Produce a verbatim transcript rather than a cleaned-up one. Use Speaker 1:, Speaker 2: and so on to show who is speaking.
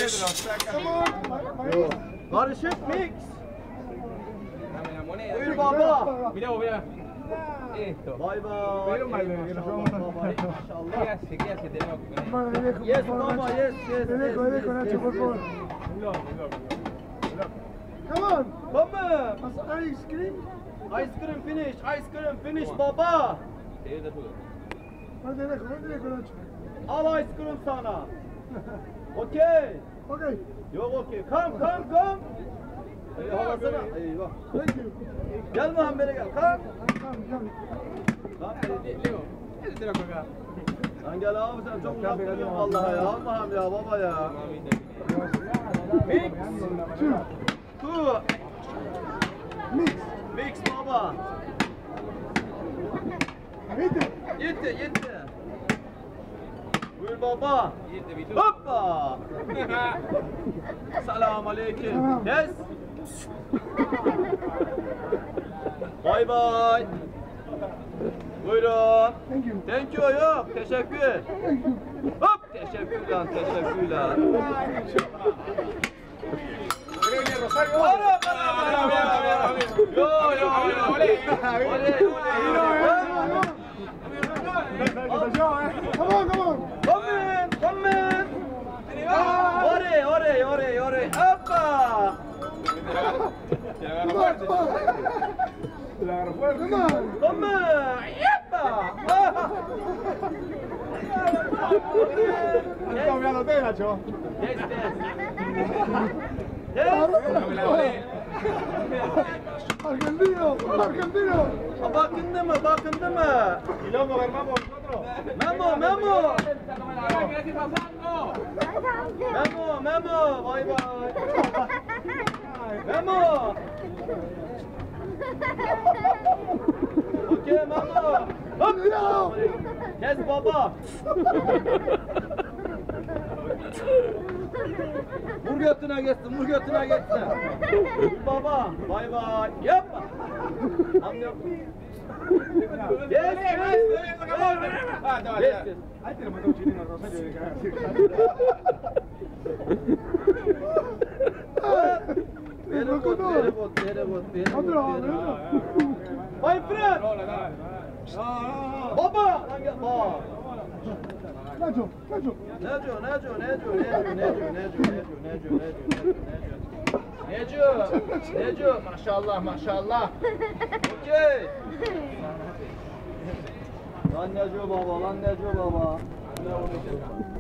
Speaker 1: Karışık mix. Buyur baba.
Speaker 2: Mira vos, mira. Esto.
Speaker 1: Bye bye.
Speaker 2: Pero mal, que nos vamos a
Speaker 1: Maşallah.
Speaker 2: ¿Qué hace? ¿Qué hace? Tenemos que
Speaker 3: Hermano, le dejo,
Speaker 1: Yes
Speaker 3: por favor,
Speaker 1: baba,
Speaker 3: Nacho.
Speaker 1: yes, yes.
Speaker 3: Le dejo, le dejo, Nacho, por favor. Come on.
Speaker 1: Come.
Speaker 3: Ice cream.
Speaker 1: Ice cream finish, ice cream finish baba.
Speaker 3: No te dejo, no te dejo, Nacho.
Speaker 1: Al ice cream sana. Okey.
Speaker 3: Okay.
Speaker 1: Yok okey. Come, come, come. Ee, havasana. Eyvah.
Speaker 3: Thank you.
Speaker 1: Gel Muhammed'e gel. Come.
Speaker 3: Come, come.
Speaker 1: Lan,
Speaker 2: Leo, ese te lo acá.
Speaker 1: Lan gel abi sen çok uzak duruyorsun vallahi ya. Allah'ım ya baba ya. Mix. Two.
Speaker 3: Mix.
Speaker 1: Mix baba.
Speaker 3: Bitti.
Speaker 1: Yetti, yetti. Buyur baba. Hoppa. Selam aleyküm. Yes. Bye bye. Buyurun.
Speaker 3: Thank you.
Speaker 1: Thank you yok. Teşekkür. Hop. Teşekkür lan. Teşekkür lan. Ara, ara, ara, ara. Yo, yo, yo. Oley. Oley.
Speaker 3: Come on, come on.
Speaker 1: Come in, come in. Ore, ore, ore, ore. Hoppa.
Speaker 3: Come on, come on. Come on.
Speaker 1: Come in. Yeppa.
Speaker 2: Estás mirando te, Nacho.
Speaker 1: Yes, yes. Yes.
Speaker 3: Argentino, argentino.
Speaker 1: Bakındı mı, bakındı mı?
Speaker 2: Quilombo que armamos nosotros.
Speaker 1: Memo, Memo.
Speaker 2: ¿Qué estoy pasando?
Speaker 1: Memo, Memo. Bay bay. Memo. Okey Memo. Hop. Yes baba. Vur götüne geçsin, vur götüne geçsin. Baba, bay bay. Yapma. Am yap. Yes, yes. Yes, yes.
Speaker 2: Ahí te lo mató un chileno Rosario de cagar.
Speaker 1: Very good, very good, very good, very good, very good. My friend. Baba, lan gel. Baba.
Speaker 3: Nacho, Nacho.
Speaker 1: Neco, Neco, Neco, Neco, Neco, Neco, Neco, Neco, Neco, Neco, Neco, maşallah, maşallah. Okey. Lan Neco baba, lan Neco baba.